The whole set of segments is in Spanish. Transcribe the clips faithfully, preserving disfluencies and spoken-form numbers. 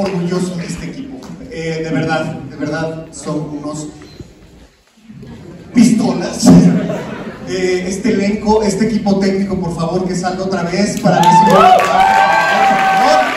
orgulloso de este equipo. Eh, de verdad, de verdad, son unos pistolas. Eh, este elenco, este equipo técnico, por favor, que salga otra vez para recibir un aplauso, por favor.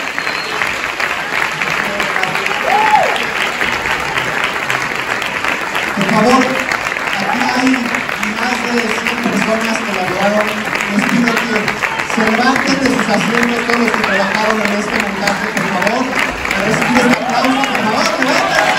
Por favor, aquí hay más de cien personas que laboraron. Les pido que se levanten de sus asientos todos los que trabajaron en este montaje, por favor, para recibir este aplauso, por favor, levántense.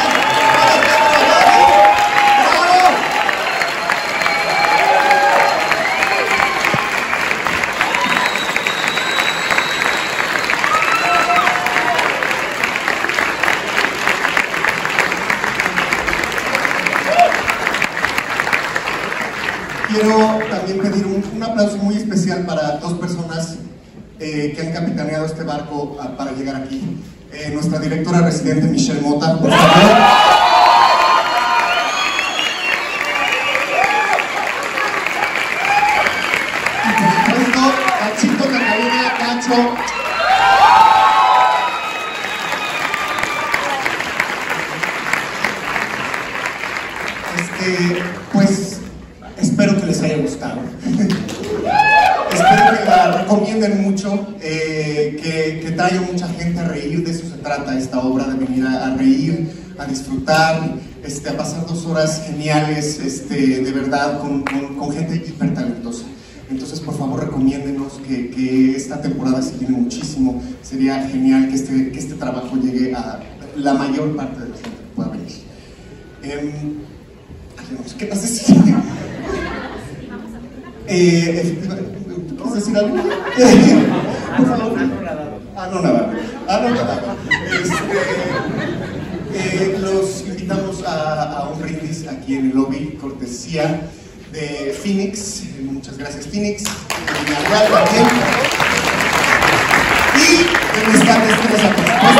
Quiero también pedir un, un aplauso muy especial para dos personas eh, que han capitaneado este barco a, para llegar aquí. Eh, nuestra directora residente Michelle Mota, por favor. Y por supuesto, Cachito, Catalina, Cacho. Este, pues... espero que les haya gustado. Espero que la recomienden mucho, eh, que, que traiga mucha gente a reír. De eso se trata esta obra, de venir a, a reír, a disfrutar, este, a pasar dos horas geniales, este, de verdad, con, con, con gente hiper talentosa. Entonces, por favor, recomiéndenos, que, que esta temporada se tiene muchísimo. Sería genial que este, que este trabajo llegue a la mayor parte de la gente que pueda venir. Eh, ¿Qué más decir? Eh, efectivamente, ¿vamos a decir algo? Por favor. Ah, no, nada. Ah, no, nada. Este, eh, los invitamos a, a un brindis aquí en el lobby, cortesía de Phoenix. Muchas gracias, Phoenix. Y de mi estar de